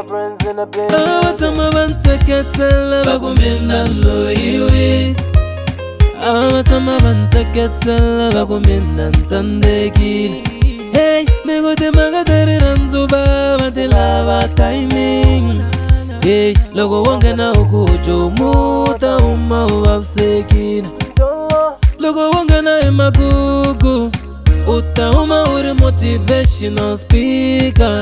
friends in a bit. Abatama banteketela bakumina loyiwi. Abatama banteketela bakumina ntandekile. Hey, negote magadari ranzuba batilava timing. Hey, logo wangena ukujo muta uma uwapsekina. Logo wangena emagugu uta uma uri motivational speaker.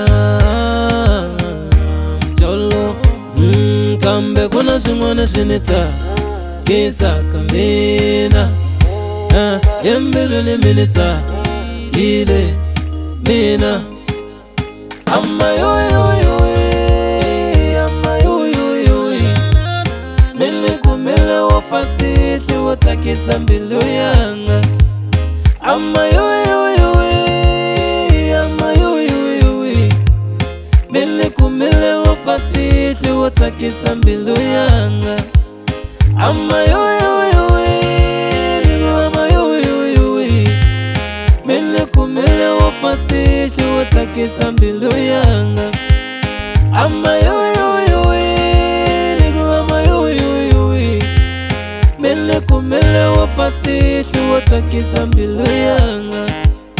Jolo, kambe kuna shimone shinita kisa kamina. Yembelu ni minita ile mina. Amma yo yo yo, amma yo yo yo. Mimi kumele wafatiti watakisa mbilu yanga. Amma yo yo yo, amma yo yo yo. Mimi kumele wafatiti watakisa mbilu yanga. Amma yo yo yo, amma yo yo yo. Mimi kumele wafatiti watakisa mbilu yanga. Amma yo yo yo, amma yo yo yo. Mimi kumele wafatiti watakisa mbilu yanga.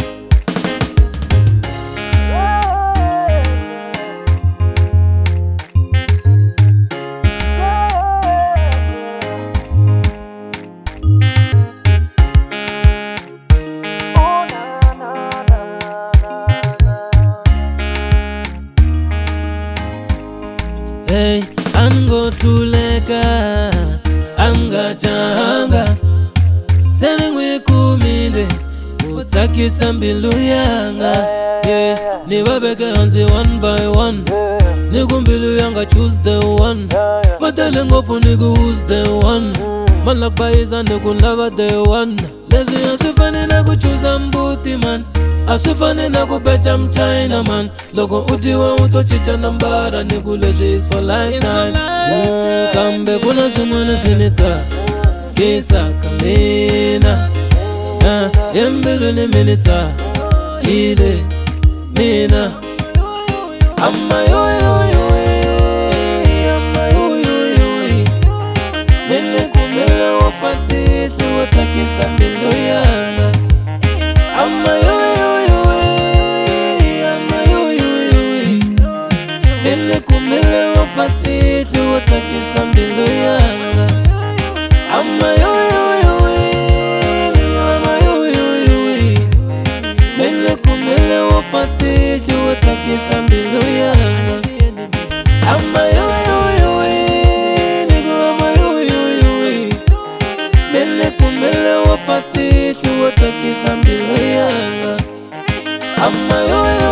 Hey, ango tuleka, anga changa. Senengwe kuminde, utakisa mbilu yanga. Yeah, ni wabeke hanzi one by one. Nigu mbilu yanga choose the one. Matelengo for nigu who's the one. Malak baiza nigu lava the one. Lezi asifani nagu choose mbuti man. Asifani nagu pecha mchina man. Logo ujiwa uto chicha nambara. Nigu lezi is for lifetime. Kambe kuna sumona sinita kisa kamina. Yembelu ni minita ile mina. Amma yo yo yo, amma yo yo yo. Mimi kumele wafatiti watakisa mbilu yanga. Amma yo yo yo, amma yo yo yo. Mimi kumele wafatiti watakisa mbilu yanga. Amma yo yo yo, amma yo yo yo. Mimi kumele wafatiti watakisa mbilu yanga. Amma yo yo yo, amma yo yo yo. Mimi kumele wafatiti watakisa mbilu yanga. Amma yo yo